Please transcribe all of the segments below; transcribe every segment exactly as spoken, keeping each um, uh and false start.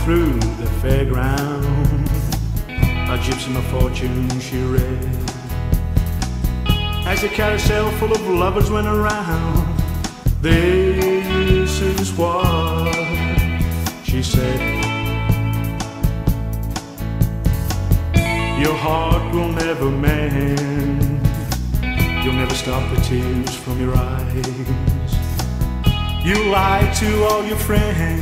through the fairground, a gypsy my fortune she read. As the carousel full of lovers went around, this is what she said. Your heart will never mend, you'll never stop the tears from your eyes. You lied to all your friends.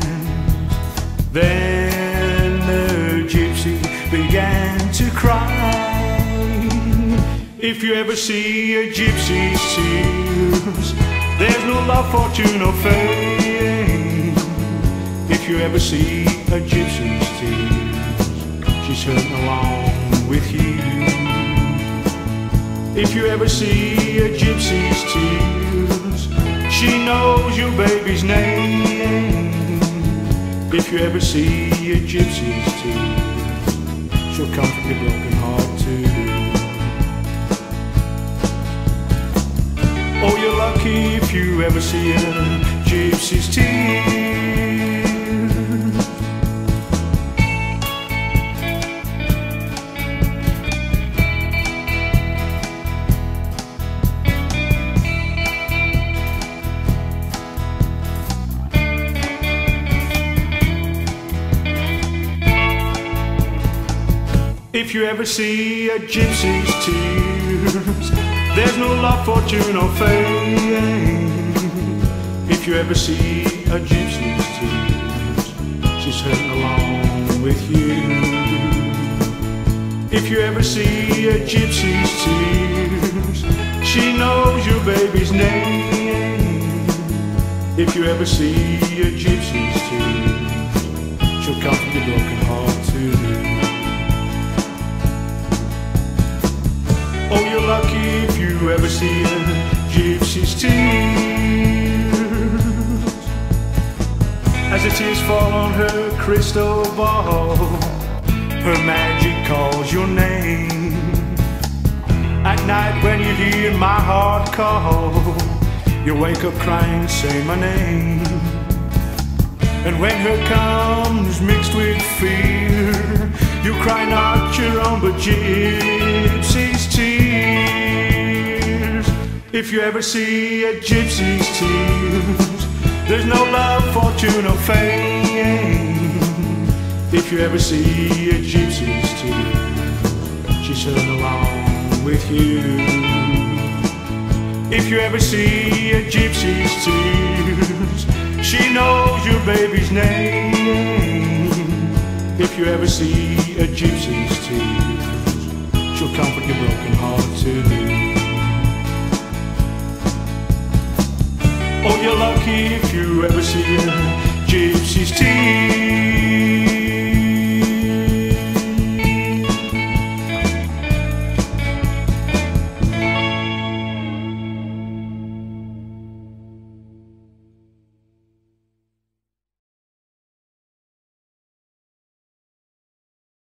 Then the gypsy began to cry. If you ever see a gypsy's tears, there's no love, fortune or fame. If you ever see a gypsy's tears, she's hurting along with you. If you ever see a gypsy's tears, she knows your baby's name. If you ever see a gypsy's tears, she'll comfort your broken heart too. Oh, you're lucky if you ever see a gypsy's tears. If you ever see a gypsy's tears, there's no love, fortune or fame. If you ever see a gypsy's tears, she's hurting along with you. If you ever see a gypsy's tears, she knows your baby's name. If you ever see a gypsy's tears, she'll comfort your broken heart too. Oh, you're lucky if you ever see a gypsy's tears. As the tears fall on her crystal ball, her magic calls your name. At night when you hear my heart call, you wake up crying, say my name. And when her comes mixed with fear, you cry not your own but gypsy's tears. If you ever see a gypsy's tears, there's no love, fortune or fame. If you ever see a gypsy's tears, she's hurting along with you. If you ever see a gypsy's tears, she knows your baby's name. If you ever see a gypsy's tears, she'll comfort your broken heart too. Oh, you're lucky if you ever see a gypsy's tears.